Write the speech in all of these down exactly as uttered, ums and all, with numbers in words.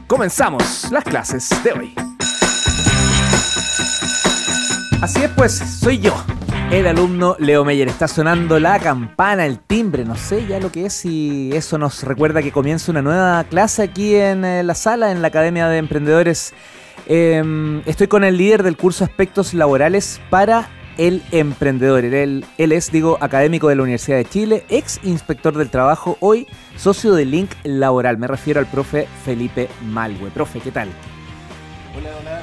Comenzamos las clases de hoy. Así es, pues, soy yo, el alumno Leo Meyer. Está sonando la campana, el timbre, no sé ya lo que es, y eso nos recuerda que comienza una nueva clase aquí en eh, la sala, en la Academia de Emprendedores. Eh, estoy con el líder del curso Aspectos Laborales para el Emprendedor. Él, él es, digo, académico de la Universidad de Chile, ex inspector del trabajo, hoy socio de Link Laboral. Me refiero al profe Felipe Malwe. Profe, ¿qué tal? Hola, hola.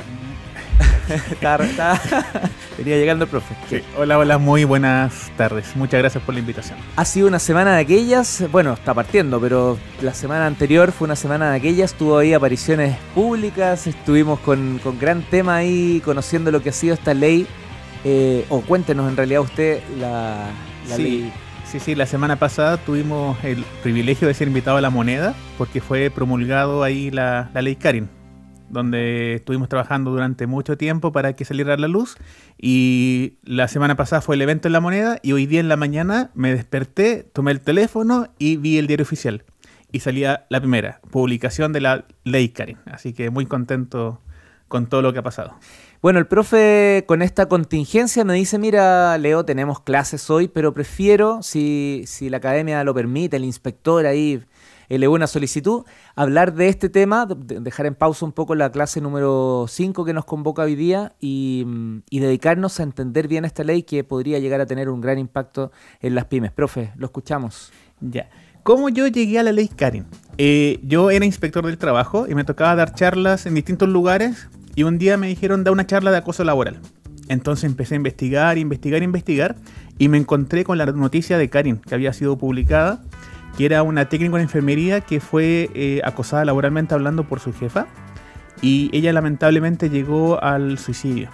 está, está, venía llegando el profe. Sí. Hola, hola, muy buenas tardes. Muchas gracias por la invitación. Ha sido una semana de aquellas, bueno, está partiendo, pero la semana anterior fue una semana de aquellas, tuvo ahí apariciones públicas, estuvimos con, con gran tema ahí, conociendo lo que ha sido esta ley. Eh, o cuéntenos en realidad usted la, la sí, ley. Sí, sí, la semana pasada tuvimos el privilegio de ser invitado a La Moneda porque fue promulgado ahí la, la ley Karin, donde estuvimos trabajando durante mucho tiempo para que saliera a la luz, y la semana pasada fue el evento en La Moneda y hoy día en la mañana me desperté, tomé el teléfono y vi el diario oficial y salía la primera publicación de la ley Karin, así que muy contento con todo lo que ha pasado. Bueno, el profe con esta contingencia me dice, mira, Leo, tenemos clases hoy, pero prefiero, si, si la academia lo permite, el inspector ahí elevó una solicitud, hablar de este tema, de, dejar en pausa un poco la clase número cinco que nos convoca hoy día y, y dedicarnos a entender bien esta ley que podría llegar a tener un gran impacto en las pymes. Profe, lo escuchamos. Ya. ¿Cómo yo llegué a la ley Karin? Eh, yo era inspector del trabajo y me tocaba dar charlas en distintos lugares. Y un día me dijeron, da una charla de acoso laboral. Entonces empecé a investigar, investigar, investigar. Y me encontré con la noticia de Karin, que había sido publicada, que era una técnica en enfermería que fue eh, acosada laboralmente hablando por su jefa. Y ella lamentablemente llegó al suicidio.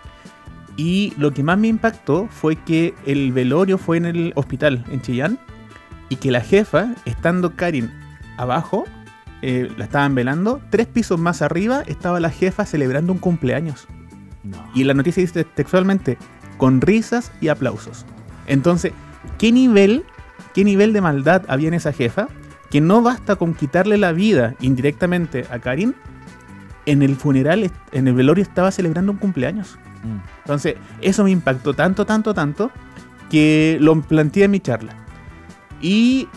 Y lo que más me impactó fue que el velorio fue en el hospital, en Chillán. Y que la jefa, estando Karin abajo... Eh, la estaban velando, tres pisos más arriba estaba la jefa celebrando un cumpleaños. No. Y la noticia dice textualmente, con risas y aplausos. Entonces, ¿qué nivel, qué nivel de maldad había en esa jefa? Que no basta con quitarle la vida indirectamente a Karin, en el funeral, en el velorio estaba celebrando un cumpleaños. Mm. Entonces, eso me impactó tanto, tanto, tanto, que lo planteé en mi charla. Y...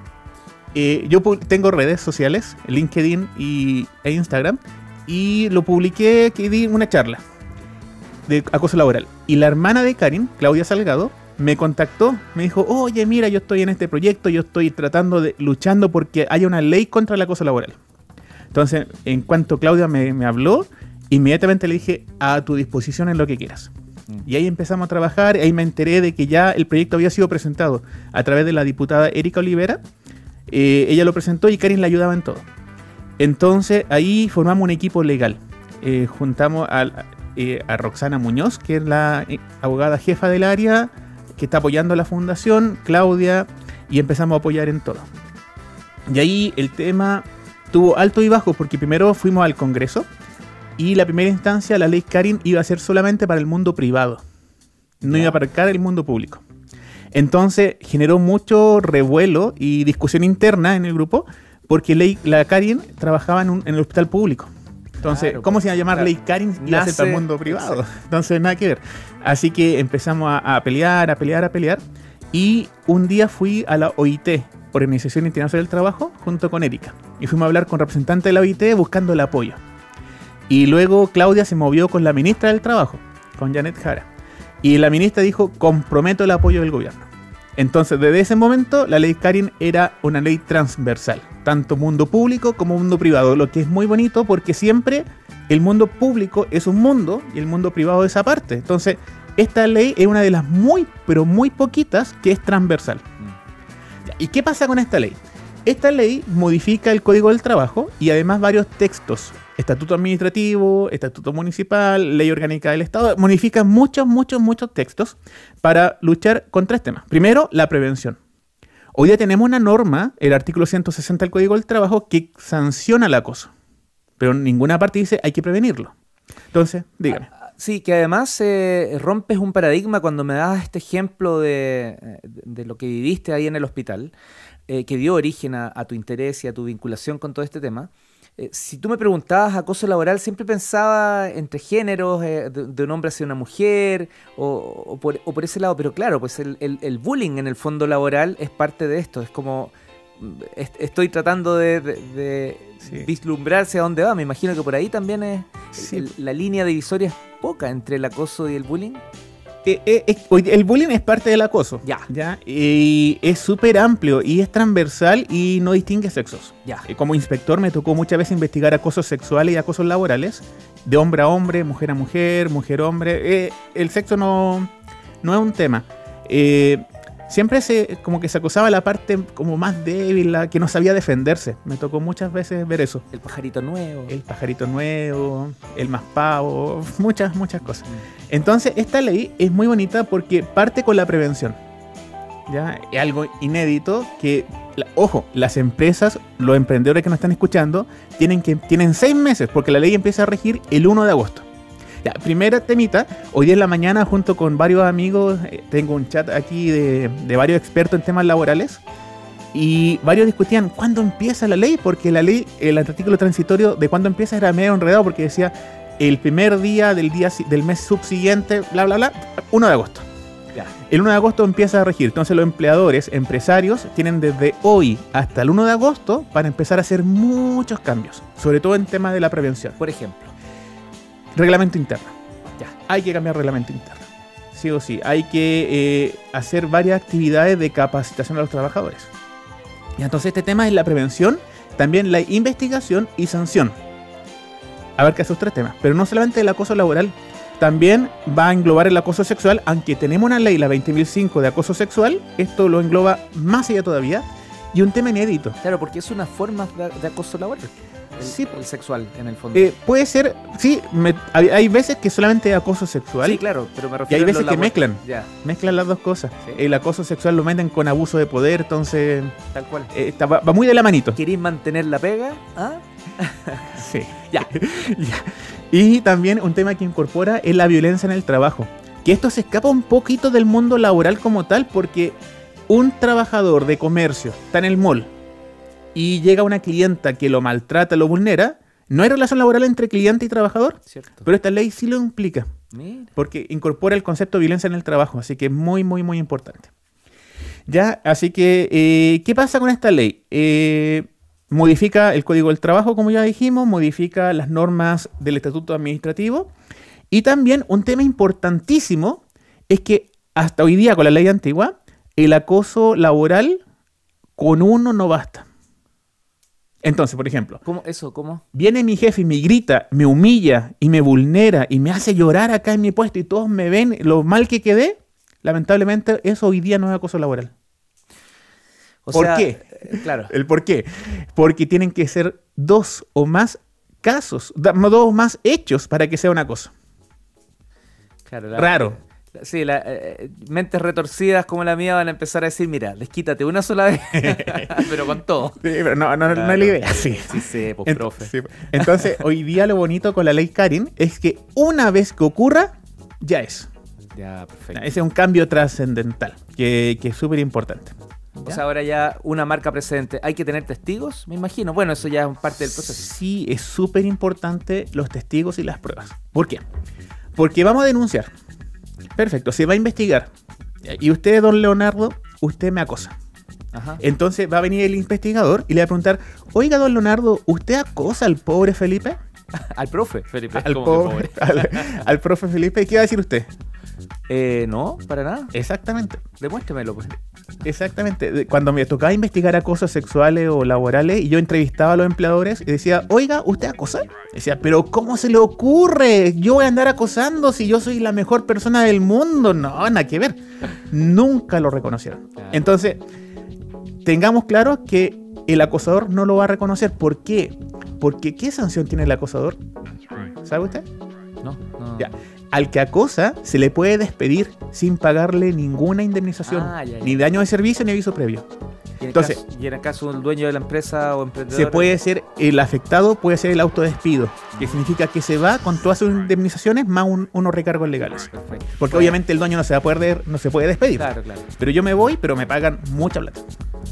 Eh, yo tengo redes sociales, LinkedIn y, e Instagram, y lo publiqué que di una charla de acoso laboral. Y la hermana de Karin, Claudia Salgado, me contactó, me dijo, oye, mira, yo estoy en este proyecto, yo estoy tratando de, luchando porque haya una ley contra el acoso laboral. Entonces, en cuanto Claudia me, me habló, inmediatamente le dije, a tu disposición en lo que quieras. Mm. Y ahí empezamos a trabajar, ahí me enteré de que ya el proyecto había sido presentado a través de la diputada Erika Olivera. Eh, ella lo presentó y Karin la ayudaba en todo. Entonces ahí formamos un equipo legal. Eh, juntamos a, eh, a Roxana Muñoz, que es la eh, abogada jefa del área, que está apoyando a la fundación, Claudia, y empezamos a apoyar en todo. Y ahí el tema tuvo alto y bajo, porque primero fuimos al Congreso y la primera instancia, la ley Karin, iba a ser solamente para el mundo privado, no iba a abarcar el mundo público. Entonces generó mucho revuelo y discusión interna en el grupo porque ley, la Karin trabajaba en, un, en el hospital público. Entonces, claro, ¿cómo se iba a llamar claro, ley Karin y iba a ser para el mundo privado? Exacto. Entonces, nada que ver. Así que empezamos a, a pelear, a pelear, a pelear. Y un día fui a la O I T, Organización Internacional del Trabajo, junto con Erika. Y fuimos a hablar con representantes de la O I T buscando el apoyo. Y luego Claudia se movió con la ministra del Trabajo, con Janet Jara. Y la ministra dijo, comprometo el apoyo del gobierno. Entonces, desde ese momento, la ley Karin era una ley transversal, tanto mundo público como mundo privado, lo que es muy bonito porque siempre el mundo público es un mundo y el mundo privado es aparte. Entonces, esta ley es una de las muy, pero muy poquitas que es transversal. ¿Y qué pasa con esta ley? Esta ley modifica el Código del Trabajo y además varios textos. Estatuto administrativo, estatuto municipal, ley orgánica del Estado. Modifica muchos, muchos, muchos textos para luchar contra este tema. Primero, la prevención. Hoy día tenemos una norma, el artículo ciento sesenta del Código del Trabajo, que sanciona el acoso. Pero en ninguna parte dice hay que prevenirlo. Entonces, dígame. Sí, que además eh, rompes un paradigma cuando me das este ejemplo de, de lo que viviste ahí en el hospital. eh, que dio origen a, a tu interés y a tu vinculación con todo este tema. Eh, si tú me preguntabas acoso laboral, siempre pensaba entre géneros, eh, de, de un hombre hacia una mujer, o, o, por, o por ese lado, pero claro, pues el, el, el bullying en el fondo laboral es parte de esto, es como, est estoy tratando de, de, de sí. vislumbrarse a dónde va, me imagino que por ahí también es, sí. el, la línea divisoria es poca entre el acoso y el bullying. Eh, eh, el bullying es parte del acoso. Ya. ¿Ya? Y es súper amplio y es transversal y no distingue sexos. Ya. Como inspector me tocó muchas veces investigar acosos sexuales y acosos laborales, de hombre a hombre, mujer a mujer, mujer a hombre. Eh, el sexo no, no es un tema. Eh, siempre se como que se acosaba la parte como más débil, la que no sabía defenderse. Me tocó muchas veces ver eso. El pajarito nuevo. El pajarito nuevo, el más pavo, muchas, muchas cosas. Entonces, esta ley es muy bonita porque parte con la prevención. ¿Ya? Es algo inédito que, la, ojo, las empresas, los emprendedores que nos están escuchando, tienen, que, tienen seis meses porque la ley empieza a regir el uno de agosto. Ya, primera temita, hoy día en la mañana junto con varios amigos, eh, tengo un chat aquí de, de varios expertos en temas laborales y varios discutían cuándo empieza la ley, porque la ley, el artículo transitorio de cuándo empieza era medio enredado porque decía el primer día del día del mes subsiguiente, bla, bla, bla, uno de agosto. Ya. El uno de agosto empieza a regir, entonces los empleadores, empresarios, tienen desde hoy hasta el uno de agosto para empezar a hacer muchos cambios, sobre todo en temas de la prevención. Por ejemplo, reglamento interno. Ya. Hay que cambiar reglamento interno. Sí o sí. Hay que eh, hacer varias actividades de capacitación a los trabajadores. Y entonces este tema es la prevención, también la investigación y sanción. Abarca esos tres temas. Pero no solamente el acoso laboral, también va a englobar el acoso sexual, aunque tenemos una ley, la veinte mil cinco de acoso sexual, esto lo engloba más allá todavía, y un tema inédito. Claro, porque es una forma de, de acoso laboral. El, sí. el sexual, en el fondo. Eh, puede ser, sí, me, hay, hay veces que solamente es acoso sexual. Sí, claro, pero me Y refiero hay veces a lo que labor- mezclan, Ya, mezclan las dos cosas. Sí. El acoso sexual lo meten con abuso de poder, entonces tal cual. eh, está- va, va muy de la manito. ¿Querís mantener la pega? ¿Ah? Sí. Ya. Ya. Y también un tema que incorpora es la violencia en el trabajo. Que esto se escapa un poquito del mundo laboral como tal, porque un trabajador de comercio está en el mall y llega una clienta que lo maltrata, lo vulnera, no hay relación laboral entre cliente y trabajador, Cierto. pero esta ley sí lo implica, Mira. porque incorpora el concepto de violencia en el trabajo, así que es muy, muy, muy importante. Ya, así que, eh, ¿qué pasa con esta ley? Eh, modifica el Código del Trabajo, como ya dijimos, modifica las normas del Estatuto Administrativo, y también un tema importantísimo es que hasta hoy día, con la ley antigua, el acoso laboral con uno no basta. Entonces, por ejemplo, ¿Cómo? ¿Eso? ¿Cómo? viene mi jefe y me grita, me humilla y me vulnera y me hace llorar acá en mi puesto y todos me ven lo mal que quedé. Lamentablemente, eso hoy día no es acoso laboral. O ¿Por sea, qué? eh, Claro. ¿El por qué? Porque tienen que ser dos o más casos, da- dos o más hechos para que sea un acoso. Claro, la- Raro. la- sí, la, eh, mentes retorcidas como la mía van a empezar a decir, mira, desquítate una sola vez, pero con todo. Sí, pero no, no, no Claro. es la idea. Sí. Sí, sí, pues, Ent- profe. sí. Entonces, hoy día lo bonito con la ley Karin es que una vez que ocurra, ya es. Ya, perfecto. Ese es un cambio trascendental que, que es súper importante. O sea, ahora ya una marca precedente. ¿Hay que tener testigos? Me imagino. Bueno, eso ya es parte del proceso. Sí, es súper importante los testigos y las pruebas. ¿Por qué? Porque vamos a denunciar. Perfecto, se va a investigar. Y usted, don Leonardo, usted me acosa. Ajá. Entonces va a venir el investigador y le va a preguntar, oiga, don Leonardo, ¿usted acosa al pobre Felipe? Al profe, Felipe. Al, ¿Cómo pobre, que al, al profe Felipe. ¿Qué va a decir usted? Eh, no, para nada. Exactamente. Demuéstremelo, pues. Exactamente. De- Cuando me tocaba investigar acosos sexuales o laborales y yo entrevistaba a los empleadores y decía, oiga, ¿usted acosa? Decía, pero ¿cómo se le ocurre? Yo voy a andar acosando si yo soy la mejor persona del mundo. No, nada que ver. Nunca lo reconocieron. Entonces, tengamos claro que el acosador no lo va a reconocer. ¿Por qué? Porque ¿qué sanción tiene el acosador? ¿Sabe usted? No, no. Ya. Al que acosa se le puede despedir sin pagarle ninguna indemnización, Ah, ya, ya. ni daño de servicio ni aviso previo. Y en, Entonces- el caso, y en el caso del dueño de la empresa o emprendedor. Se puede ser, el afectado puede ser el autodespido, que significa que se va con todas sus indemnizaciones más un- unos recargos legales. Perfecto. Porque Bueno, obviamente el dueño no se va a poder, no se puede despedir. Claro, claro. Pero yo me voy, pero me pagan mucha plata.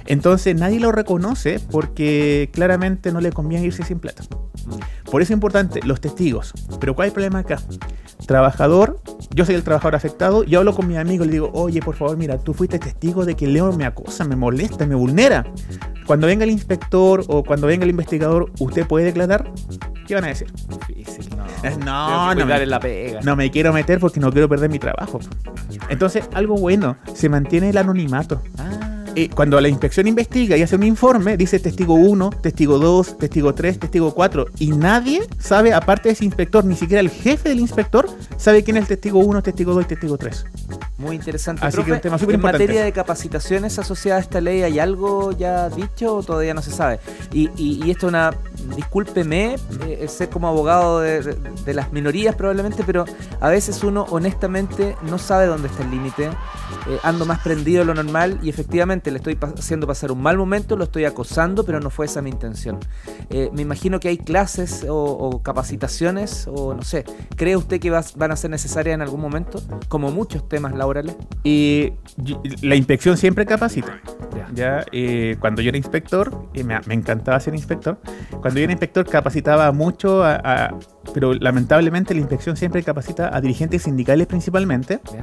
Entonces nadie lo reconoce porque claramente no le conviene irse sin plata. Por eso es importante los testigos. Pero ¿cuál es el problema acá? Trabajador, yo soy el trabajador afectado, yo hablo con mi amigo y le digo, oye, por favor, mira, tú fuiste testigo de que Leo me acosa, me molesta, me vulnera. Cuando venga el inspector o cuando venga el investigador, ¿usted puede declarar? ¿Qué van a decir? Difícil, no. No, no me, me, la pega. no me quiero meter porque no quiero perder mi trabajo. Entonces, algo bueno, se mantiene el anonimato. Ah. Eh, cuando la inspección investiga y hace un informe, dice testigo uno, testigo dos, testigo tres, testigo cuatro. Y nadie sabe, aparte de ese inspector, ni siquiera el jefe del inspector, sabe quién es el testigo uno, testigo dos y testigo tres. Muy interesante. Así Profe, que un tema súper en importante. materia de capacitaciones asociadas a esta ley, ¿hay algo ya dicho o todavía no se sabe? Y, y, y esto es una... Discúlpeme, eh, ser como abogado de, de, de las minorías probablemente, pero a veces uno honestamente no sabe dónde está el límite. Eh, ando más prendido de lo normal y efectivamente le estoy pa- haciendo pasar un mal momento, lo estoy acosando, pero no fue esa mi intención. Eh, me imagino que hay clases o, o capacitaciones o no sé. ¿Cree usted que va, van a ser necesarias en algún momento? Como muchos temas laborales. Y la inspección siempre capacita. Ya. Ya, eh, cuando yo era inspector, eh, me, me encantaba ser inspector. Cuando yo era inspector capacitaba mucho, a, a, pero lamentablemente la inspección siempre capacita a dirigentes sindicales principalmente Ya.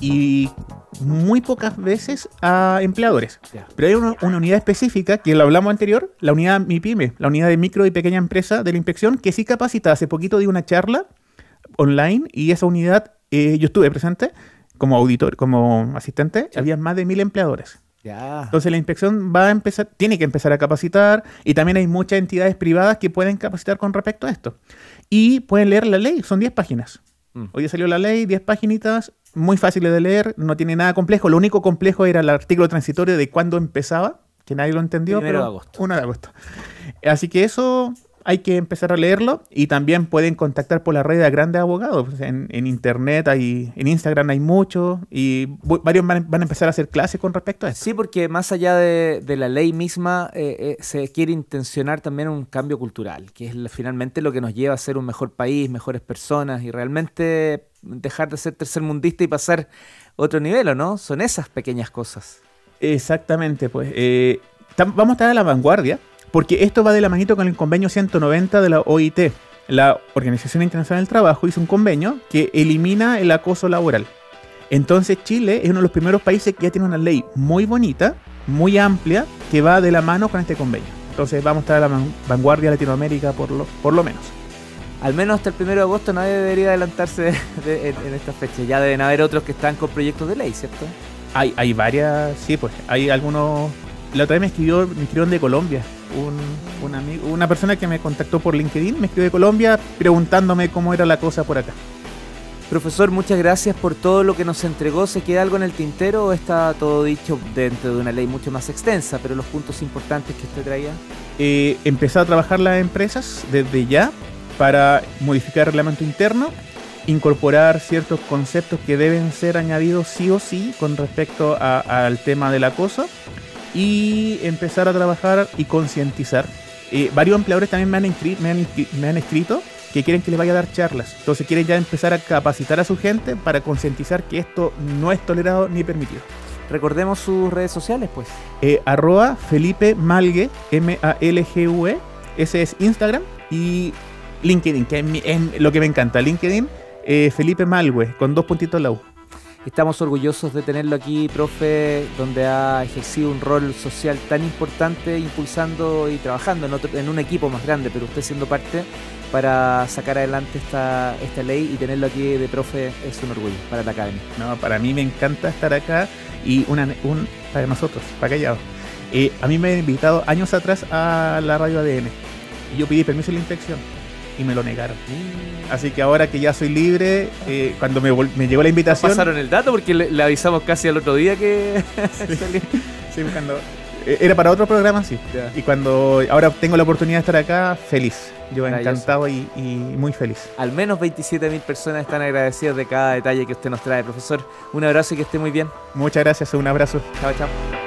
y muy pocas veces a empleadores. Ya. Pero hay una, una unidad específica, que lo hablamos anterior, la unidad MIPYME, la unidad de micro y pequeña empresa de la inspección, que sí capacita. Hace poquito di una charla online y esa unidad, eh, yo estuve presente como auditor, como asistente, Sí. había más de mil empleadores. Ya. Entonces la inspección va a empezar, tiene que empezar a capacitar y también hay muchas entidades privadas que pueden capacitar con respecto a esto. Y pueden leer la ley, son diez páginas. Mm. Hoy ya salió la ley, diez paginitas, muy fáciles de leer, no tiene nada complejo. Lo único complejo era el artículo transitorio de cuándo empezaba, que nadie lo entendió. Primero pero de agosto. uno de agosto. Así que eso hay que empezar a leerlo y también pueden contactar por la red de grandes abogados. Pues en, en internet, hay, en Instagram hay muchos y bu- varios van, van a empezar a hacer clases con respecto a esto. Sí, porque más allá de, de la ley misma, eh, eh, se quiere intencionar también un cambio cultural, que es la- finalmente lo que nos lleva a ser un mejor país, mejores personas y realmente dejar de ser tercermundista y pasar otro nivel, ¿o no? Son esas pequeñas cosas. Exactamente, pues. Eh, tam- vamos a estar a la vanguardia, porque esto va de la manito con el convenio ciento noventa de la O I T. La Organización Internacional del Trabajo hizo un convenio que elimina el acoso laboral. Entonces Chile es uno de los primeros países que ya tiene una ley muy bonita, muy amplia, que va de la mano con este convenio. Entonces vamos a estar a la van- vanguardia de Latinoamérica por lo, por lo menos. Al menos hasta el primero de agosto nadie debería adelantarse de- de- en, en esta fecha. Ya deben haber otros que están con proyectos de ley, ¿cierto? Hay, hay varias, sí, pues, hay algunos... La otra vez me escribió, me escribieron de Colombia, un, un amigo, una persona que me contactó por LinkedIn, me escribió de Colombia preguntándome cómo era la cosa por acá. Profesor, muchas gracias por todo lo que nos entregó. ¿Se queda algo en el tintero o está todo dicho dentro de una ley mucho más extensa? Pero los puntos importantes que usted traía. Eh, empezar a trabajar las empresas desde ya para modificar el reglamento interno, incorporar ciertos conceptos que deben ser añadidos sí o sí con respecto a- al tema del acoso y empezar a trabajar y concientizar. Eh, varios empleadores también me han, inscri- me, han inscri- me han escrito que quieren que les vaya a dar charlas. Entonces quieren ya empezar a capacitar a su gente para concientizar que esto no es tolerado ni permitido. Recordemos sus redes sociales, pues. Eh, arroba Felipe Malgue, M A L G U E, ese es Instagram, y LinkedIn, que es, mi- es lo que me encanta. LinkedIn, eh, Felipe Malgue, con dos puntitos en la U. Estamos orgullosos de tenerlo aquí, profe, donde ha ejercido un rol social tan importante, impulsando y trabajando en, otro, en un equipo más grande, pero usted siendo parte para sacar adelante esta, esta ley y tenerlo aquí de profe es un orgullo para la academia. No, para mí me encanta estar acá y una, un, para nosotros, para Callao. Eh, a mí me han invitado años atrás a la radio A D N y yo pedí permiso en la inspección y me lo negaron. Así que ahora que ya soy libre, eh, cuando me, vol- me llegó la invitación... Pasaron el dato porque le, le avisamos casi al otro día que salía. Sí, cuando, eh, era para otro programa, sí. Ya. Y cuando ahora tengo la oportunidad de estar acá, feliz. Yo Maravilloso. encantado y, y muy feliz. Al menos veintisiete mil personas están agradecidas de cada detalle que usted nos trae, profesor. Un abrazo y que esté muy bien. Muchas gracias, un abrazo. Chao, chao.